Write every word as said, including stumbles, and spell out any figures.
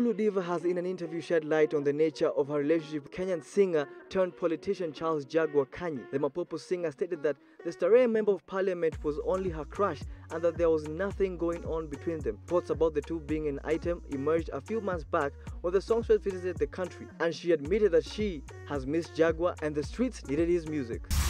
Lulu Diva has in an interview shed light on the nature of her relationship with Kenyan singer turned politician Charles Jaguar Kanye. The Mapopo singer stated that the Starehe member of parliament was only her crush and that there was nothing going on between them. Thoughts about the two being an item emerged a few months back when the songstress visited the country, and she admitted that she has missed Jaguar and the streets needed his music.